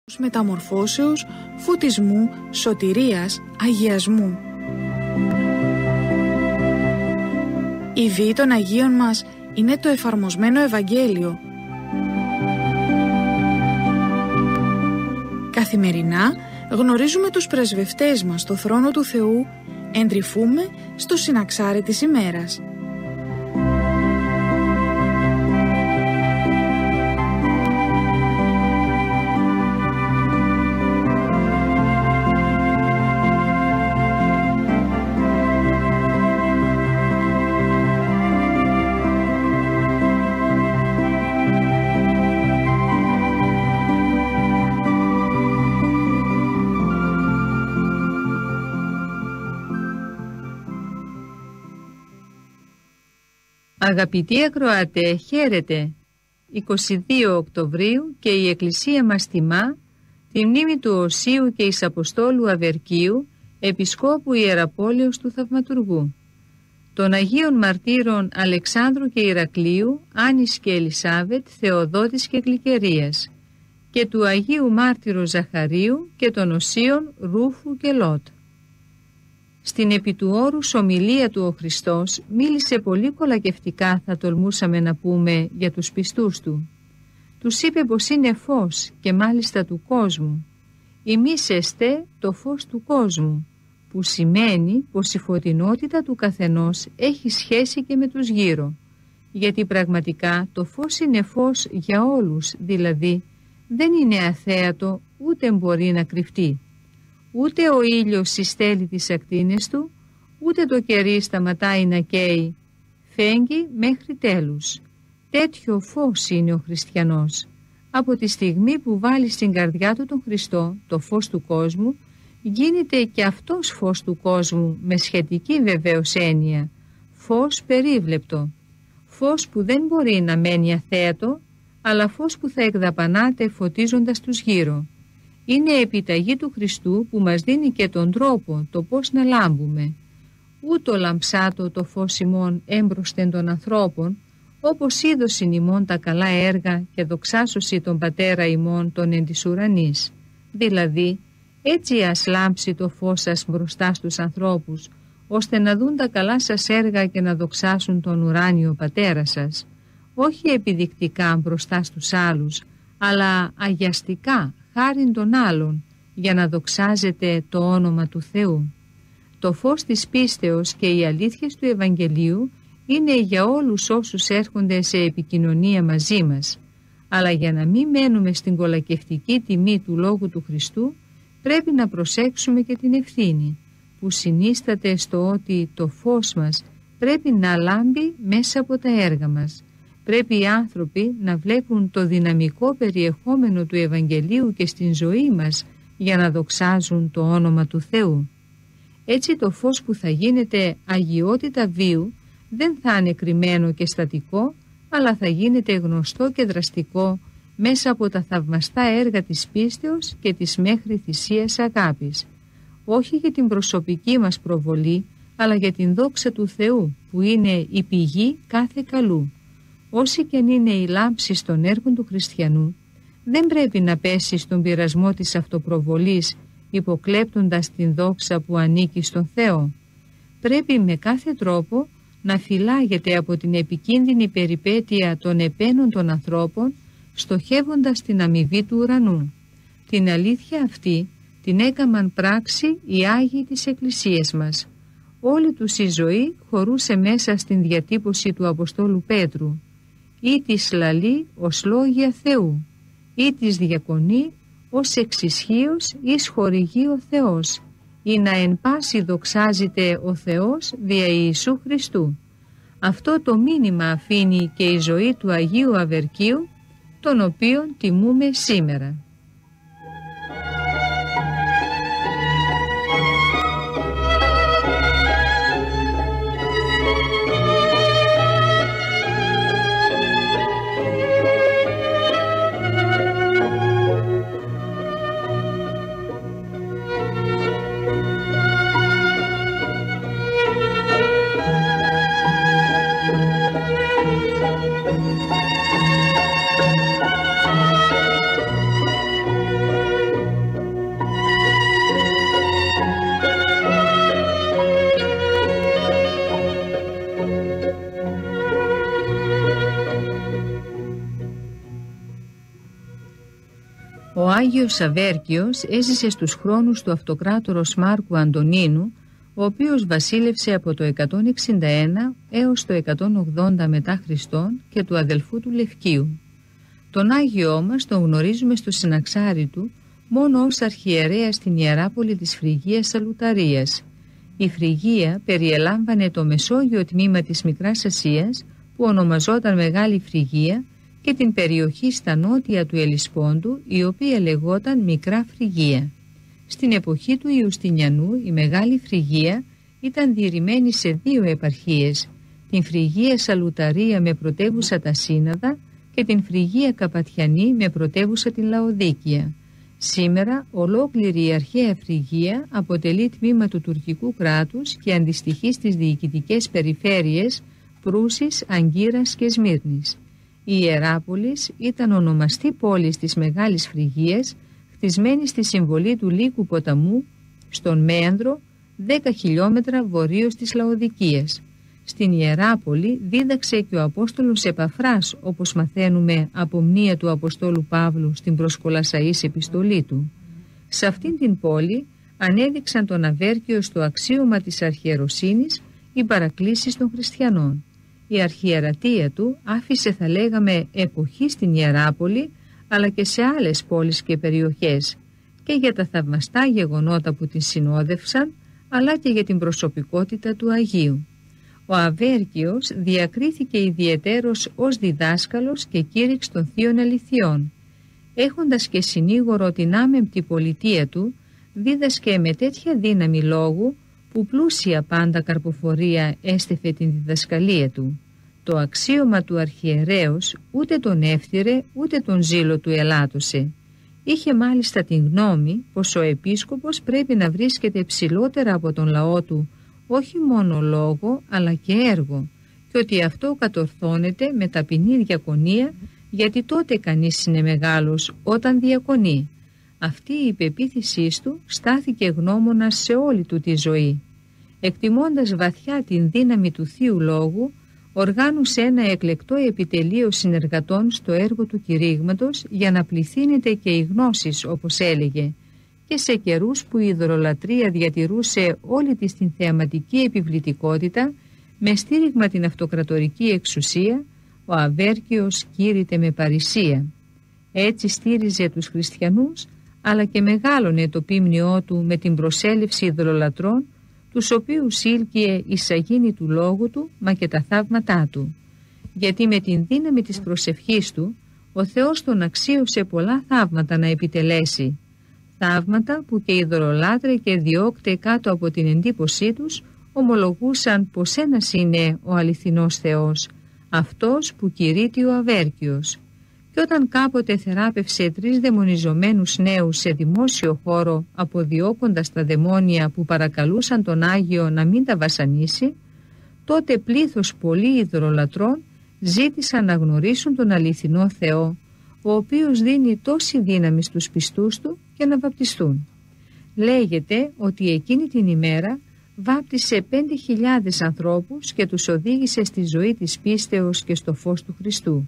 μεταμορφώσεως, φωτισμού, σωτηρίας, αγιασμού. Η βίη των Αγίων μας είναι το εφαρμοσμένο Ευαγγέλιο. Καθημερινά γνωρίζουμε τους πρεσβευτές μας στο θρόνο του Θεού, εντρυφούμε στο συναξάρι της ημέρας. Αγαπητοί ακροατέ, χαίρετε! 22 Οκτωβρίου και η Εκκλησία μας τιμά τη μνήμη του Οσίου και εις Αποστόλου Αβερκίου, Επισκόπου Ιεραπόλεως του Θαυματουργού, των Αγίων Μαρτύρων Αλεξάνδρου και Ηρακλείου, Άννης και Ελισάβετ, Θεοδότης και Γλυκερίας, και του Αγίου Μάρτυρου Ζαχαρίου και των Οσίων Ρούφου και Λότ. Στην επί του όρους ομιλία του ο Χριστός μίλησε πολύ κολακευτικά, θα τολμούσαμε να πούμε, για τους πιστούς του. Τους είπε πως είναι φως και μάλιστα του κόσμου. Εμείς εστέ το φως του κόσμου, που σημαίνει πως η φωτεινότητα του καθενός έχει σχέση και με τους γύρω. Γιατί πραγματικά το φως είναι φως για όλους, δηλαδή δεν είναι αθέατο ούτε μπορεί να κρυφτεί. Ούτε ο ήλιος συστέλει τις ακτίνες του, ούτε το κερί σταματάει να καίει, φέγγει μέχρι τέλους. Τέτοιο φως είναι ο χριστιανός. Από τη στιγμή που βάλει στην καρδιά του τον Χριστό, το φως του κόσμου, γίνεται και αυτός φως του κόσμου με σχετική βεβαίως έννοια, φως περίβλεπτο, φως που δεν μπορεί να μένει αθέατο, αλλά φως που θα εκδαπανάται φωτίζοντας τους γύρω. Είναι επιταγή του Χριστού που μας δίνει και τον τρόπο το πώς να λάμπουμε. Ούτω λαμψάτο το φως ημών έμπροσθεν των ανθρώπων, όπως είδωσιν ημών τα καλά έργα και δοξάσωση τον Πατέρα ημών τον εν της ουρανής. Δηλαδή, έτσι ας λάμψει το φως σας μπροστά στους ανθρώπους, ώστε να δουν τα καλά σας έργα και να δοξάσουν τον ουράνιο Πατέρα σας. Όχι επιδεικτικά μπροστά στους άλλους, αλλά αγιαστικά, χάριν των άλλων, για να δοξάζεται το όνομα του Θεού. Το φως της πίστεως και οι αλήθειες του Ευαγγελίου είναι για όλους όσους έρχονται σε επικοινωνία μαζί μας. Αλλά για να μην μένουμε στην κολακευτική τιμή του Λόγου του Χριστού, πρέπει να προσέξουμε και την ευθύνη, που συνίσταται στο ότι το φως μας πρέπει να λάμπει μέσα από τα έργα μας. Πρέπει οι άνθρωποι να βλέπουν το δυναμικό περιεχόμενο του Ευαγγελίου και στην ζωή μας για να δοξάζουν το όνομα του Θεού. Έτσι το φως που θα γίνεται αγιότητα βίου δεν θα είναι κρυμμένο και στατικό, αλλά θα γίνεται γνωστό και δραστικό μέσα από τα θαυμαστά έργα της πίστεως και της μέχρι θυσίας αγάπης. Όχι για την προσωπική μας προβολή, αλλά για την δόξα του Θεού, που είναι η πηγή κάθε καλού. Όσοι και αν είναι η λάμψη των έργων του χριστιανού, δεν πρέπει να πέσει στον πειρασμό της αυτοπροβολής, υποκλέπτοντας την δόξα που ανήκει στον Θεό. Πρέπει με κάθε τρόπο να φυλάγεται από την επικίνδυνη περιπέτεια των επένων των ανθρώπων, στοχεύοντας την αμοιβή του ουρανού. Την αλήθεια αυτή την έκαμαν πράξη οι Άγιοι της Εκκλησίας μας. Όλη τους η ζωή χωρούσε μέσα στην διατύπωση του Αποστόλου Πέτρου, ή της λαλεί ως λόγια Θεού, ή της διακονεί ως εξισχύος εις χορηγεί ο Θεός, ή να εν πάση δοξάζεται ο Θεός δια Ιησού Χριστού. Αυτό το μήνυμα αφήνει και η ζωή του Αγίου Αβερκίου, τον οποίον τιμούμε σήμερα. Ο Άγιος Αβέρκιος έζησε στους χρόνους του αυτοκράτορος Μάρκου Αντωνίνου, ο οποίος βασίλευσε από το 161 έως το 180 μετά Χριστόν και του αδελφού του Λευκίου. Τον Άγιό μας τον γνωρίζουμε στο συναξάρι του μόνο ως αρχιερέα στην Ιεράπολη της Φρυγίας Σαλουταρίας. Η Φρυγία περιελάμβανε το μεσόγειο τμήμα της Μικράς Ασίας που ονομαζόταν Μεγάλη Φρυγία και την περιοχή στα νότια του Ελισπόντου, η οποία λεγόταν Μικρά Φρυγία. Στην εποχή του Ιουστινιανού η Μεγάλη Φρυγία ήταν διαιρημένη σε δύο επαρχίες, την Φρυγία Σαλουταρία με πρωτεύουσα τα Σύναδα και την Φρυγία Καπατιανή με πρωτεύουσα την Λαοδίκεια. Σήμερα ολόκληρη η αρχαία Φρυγία αποτελεί τμήμα του τουρκικού κράτους και αντιστοιχεί στις διοικητικές περιφέρειες Προύσης, Αγκύρας και Σμύρνης. Η Ιεράπολης ήταν ονομαστή πόλης της Μεγάλης Φρυγίας, χτισμένη στη συμβολή του Λύκου ποταμού, στον Μέανδρο, 10 χιλιόμετρα βορείως της Λαοδικίας. Στην Ιεράπολη δίδαξε και ο Απόστολος Επαφράς, όπως μαθαίνουμε από μνήα του Αποστόλου Παύλου στην προς Κολασσαής επιστολή του. Σε αυτήν την πόλη ανέδειξαν τον Αβέρκιο στο αξίωμα της αρχιεροσύνης οι παρακλήσεις των χριστιανών. Η αρχιερατεία του άφησε, θα λέγαμε, εποχή στην Ιεράπολη, αλλά και σε άλλες πόλεις και περιοχές, και για τα θαυμαστά γεγονότα που την συνόδευσαν, αλλά και για την προσωπικότητα του Αγίου. Ο Αβέρκιος διακρίθηκε ιδιαιτέρως ως διδάσκαλος και κήρυξ των θείων αληθιών. Έχοντας και συνήγορο την άμεμπτη πολιτεία του, δίδασκε με τέτοια δύναμη λόγου που πλούσια πάντα καρποφορία έστεφε την διδασκαλία του. Το αξίωμα του αρχιερέως ούτε τον έφθυρε ούτε τον ζήλο του ελάττωσε. Είχε μάλιστα την γνώμη πως ο επίσκοπος πρέπει να βρίσκεται ψηλότερα από τον λαό του, όχι μόνο λόγο αλλά και έργο, και ότι αυτό κατορθώνεται με ταπεινή διακονία, γιατί τότε κανείς είναι μεγάλος όταν διακονεί. Αυτή η πεποίθησή του στάθηκε γνώμονας σε όλη του τη ζωή. Εκτιμώντας βαθιά την δύναμη του Θείου Λόγου, οργάνωσε ένα εκλεκτό επιτελείο συνεργατών στο έργο του κηρύγματος για να πληθύνεται και οι γνώσεις, όπως έλεγε, και σε καιρούς που η ιδωλολατρία διατηρούσε όλη της την θεαματική επιβλητικότητα, με στήριγμα την αυτοκρατορική εξουσία, ο Αβέρκιος κήρυτε με παρησία. Έτσι στήριζε τους χριστιανούς, αλλά και μεγάλωνε το πίμνιό του με την προσέλευση ειδωλολατρών, τους οποίους ήλκυε η σαγίνη του λόγου του, μα και τα θαύματά του. Γιατί με την δύναμη της προσευχής του, ο Θεός τον αξίωσε πολλά θαύματα να επιτελέσει. Θαύματα που και οι ειδωλολάτροι και διώκτε κάτω από την εντύπωσή τους ομολογούσαν πως ένας είναι ο αληθινός Θεός, αυτός που κηρύττει ο Αβέρκιος. Και όταν κάποτε θεράπευσε 3 δαιμονιζομένους νέους σε δημόσιο χώρο, αποδιώκοντας τα δαιμόνια που παρακαλούσαν τον Άγιο να μην τα βασανίσει, τότε πλήθος πολλοί ειδωλολατρών ζήτησαν να γνωρίσουν τον αληθινό Θεό, ο οποίος δίνει τόση δύναμη στους πιστούς του και να βαπτιστούν. Λέγεται ότι εκείνη την ημέρα βάπτισε 5.000 ανθρώπους και τους οδήγησε στη ζωή της πίστεως και στο φως του Χριστού.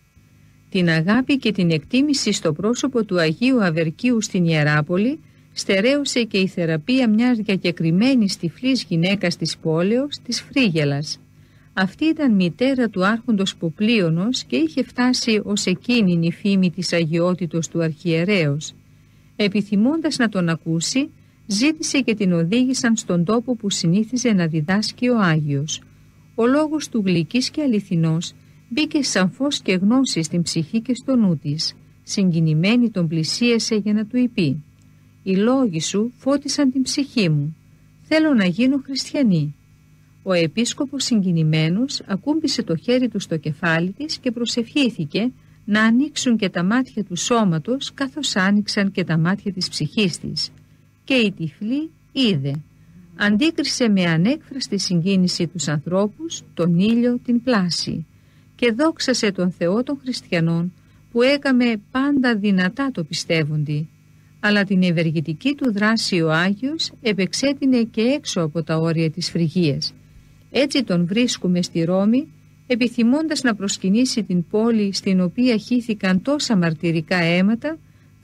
Την αγάπη και την εκτίμηση στο πρόσωπο του Αγίου Αβερκίου στην Ιεράπολη στερέωσε και η θεραπεία μιας διακεκριμένης τυφλής γυναίκας της πόλεως, της Φρύγελας. Αυτή ήταν μητέρα του άρχοντος Ποπλίωνος και είχε φτάσει ως εκείνη η φήμη της αγιότητος του αρχιερέως. Επιθυμώντας να τον ακούσει, ζήτησε και την οδήγησαν στον τόπο που συνήθιζε να διδάσκει ο Άγιος. Ο λόγος του γλυκής και αληθινός μπήκε σαν φως και γνώση στην ψυχή και στο νου της. Συγκινημένη τον πλησίασε για να του είπε: «Οι λόγοι σου φώτισαν την ψυχή μου. Θέλω να γίνω χριστιανή». Ο επίσκοπος συγκινημένος ακούμπησε το χέρι του στο κεφάλι της και προσευχήθηκε να ανοίξουν και τα μάτια του σώματος καθώς άνοιξαν και τα μάτια της ψυχής της. Και η τυφλή είδε. Αντίκρισε με ανέκφραστη συγκίνηση τους ανθρώπους, τον ήλιο, την πλάση, και δόξασε τον Θεό των χριστιανών που έκαμε πάντα δυνατά το πιστεύοντι. Αλλά την ευεργετική του δράση ο Άγιος επεξέτεινε και έξω από τα όρια της Φρυγίας. Έτσι τον βρίσκουμε στη Ρώμη, επιθυμώντας να προσκυνήσει την πόλη στην οποία χύθηκαν τόσα μαρτυρικά αίματα,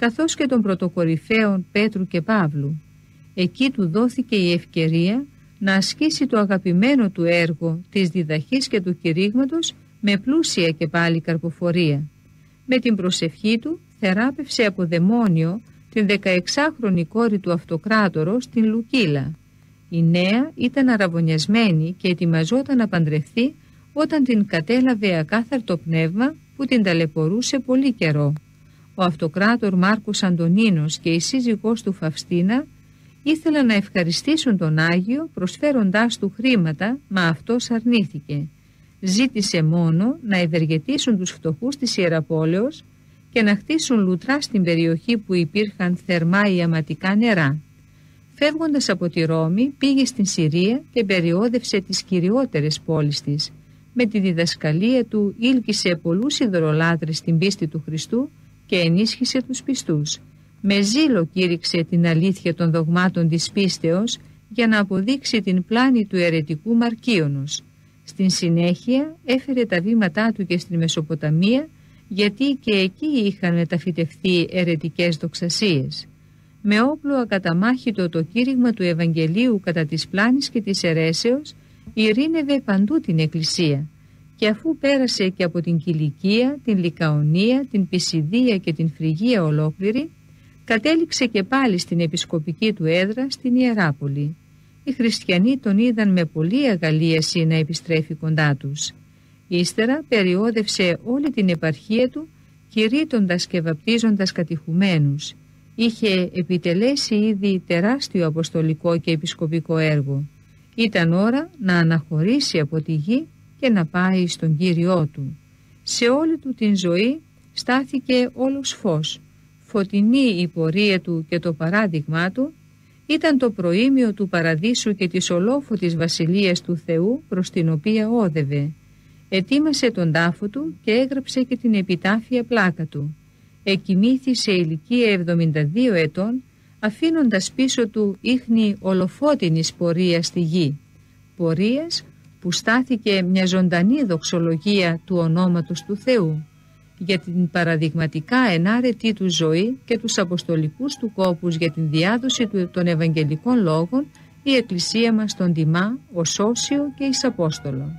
καθώς και των πρωτοκορυφαίων Πέτρου και Παύλου. Εκεί του δόθηκε η ευκαιρία να ασκήσει το αγαπημένο του έργο της διδαχής και του κηρύγματος με πλούσια και πάλι καρποφορία. Με την προσευχή του θεράπευσε από δαιμόνιο την 16χρονη κόρη του Αυτοκράτορος, την Λουκίλα. Η νέα ήταν αραβωνιασμένη και ετοιμαζόταν να παντρευτεί όταν την κατέλαβε ακάθαρτο πνεύμα που την ταλαιπωρούσε πολύ καιρό. Ο Αυτοκράτορ Μάρκος Αντωνίνος και η σύζυγός του Φαυστίνα ήθελαν να ευχαριστήσουν τον Άγιο προσφέροντάς του χρήματα, μα αυτός αρνήθηκε. Ζήτησε μόνο να ευεργετήσουν τους φτωχούς της Ιεραπόλεως και να χτίσουν λουτρά στην περιοχή που υπήρχαν θερμά ιαματικά νερά. Φεύγοντας από τη Ρώμη πήγε στην Συρία και περιόδευσε τις κυριότερες πόλεις της. Με τη διδασκαλία του ήλκησε πολλούς ειδωλολάτρες στην πίστη του Χριστού και ενίσχυσε τους πιστούς. Με ζήλο κήρυξε την αλήθεια των δογμάτων της πίστεως για να αποδείξει την πλάνη του αιρετικού Μαρκίωνος. Στην συνέχεια έφερε τα βήματά του και στη Μεσοποταμία, γιατί και εκεί είχαν μεταφυτευτεί αιρετικές δοξασίες. Με όπλο ακαταμάχητο το κήρυγμα του Ευαγγελίου κατά της πλάνης και της αιρέσεως ειρήνευε παντού την Εκκλησία, και αφού πέρασε και από την Κιλικία, την Λικαονία, την Πισιδία και την Φρυγία ολόκληρη, κατέληξε και πάλι στην επισκοπική του έδρα στην Ιεράπολη. Οι χριστιανοί τον είδαν με πολλή αγαλίαση να επιστρέφει κοντά τους. Ύστερα περιόδευσε όλη την επαρχία του, κηρύττοντας και βαπτίζοντας κατηχουμένους. Είχε επιτελέσει ήδη τεράστιο αποστολικό και επισκοπικό έργο. Ήταν ώρα να αναχωρήσει από τη γη και να πάει στον Κύριό του. Σε όλη του την ζωή στάθηκε όλος φως. Φωτεινή η πορεία του και το παράδειγμά του ήταν το προήμιο του παραδείσου και της ολόφωτης βασιλείας του Θεού προς την οποία όδευε. Ετοίμασε τον τάφο του και έγραψε και την επιτάφια πλάκα του. Εκοιμήθη σε ηλικία 72 ετών, αφήνοντας πίσω του ίχνη ολοφώτινης πορείας στη γη. Πορείας που στάθηκε μια ζωντανή δοξολογία του ονόματος του Θεού, για την παραδειγματικά ενάρετή του ζωή και τους αποστολικούς του κόπους για την διάδοση των Ευαγγελικών λόγων, η Εκκλησία μας τον τιμά ως Όσιο και εις Απόστολο.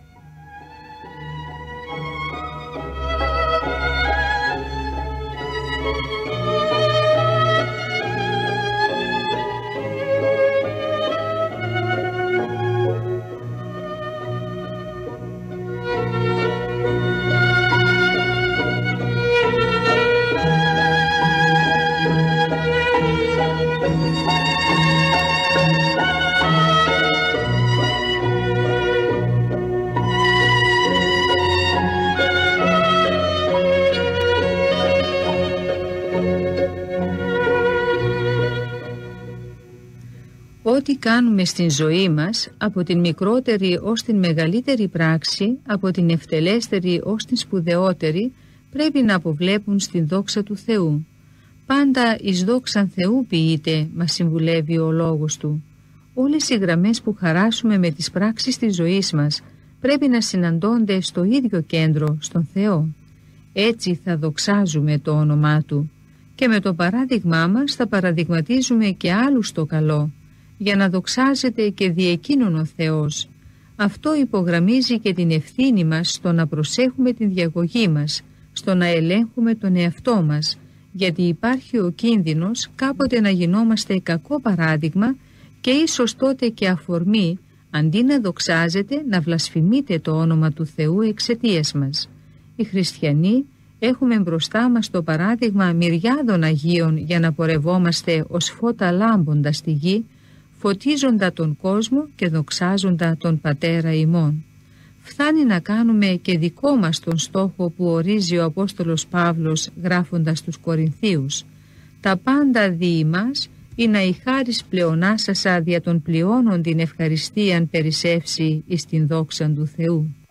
Ό,τι κάνουμε στην ζωή μας, από την μικρότερη ως την μεγαλύτερη πράξη, από την ευτελέστερη ως την σπουδαιότερη, πρέπει να αποβλέπουν στην δόξα του Θεού. Πάντα εις δόξαν Θεού ποιείται, μας συμβουλεύει ο λόγος του. Όλες οι γραμμές που χαράσουμε με τις πράξεις της ζωής μας πρέπει να συναντώνται στο ίδιο κέντρο, στον Θεό. Έτσι θα δοξάζουμε το όνομά Του και με το παράδειγμά μας θα παραδειγματίζουμε και άλλους το καλό, για να δοξάζεται και δι' εκείνον ο Θεός. Αυτό υπογραμμίζει και την ευθύνη μας στο να προσέχουμε την διαγωγή μας, στο να ελέγχουμε τον εαυτό μας, γιατί υπάρχει ο κίνδυνος κάποτε να γινόμαστε κακό παράδειγμα και ίσως τότε και αφορμή, αντί να δοξάζεται, να βλασφημείται το όνομα του Θεού εξαιτίας μας. Οι χριστιανοί έχουμε μπροστά μας το παράδειγμα μυριάδων Αγίων για να πορευόμαστε ως φώτα λάμποντα στη γη, φωτίζοντα τον κόσμο και δοξάζοντα τον Πατέρα ημών. Φτάνει να κάνουμε και δικό μας τον στόχο που ορίζει ο Απόστολος Παύλος γράφοντας τους Κορινθίους. Τα πάντα δι' ημάς ή να η χάρις πλεονάσασα δια των πλειώνων την ευχαριστίαν περισσεύσει εις την δόξαν του Θεού.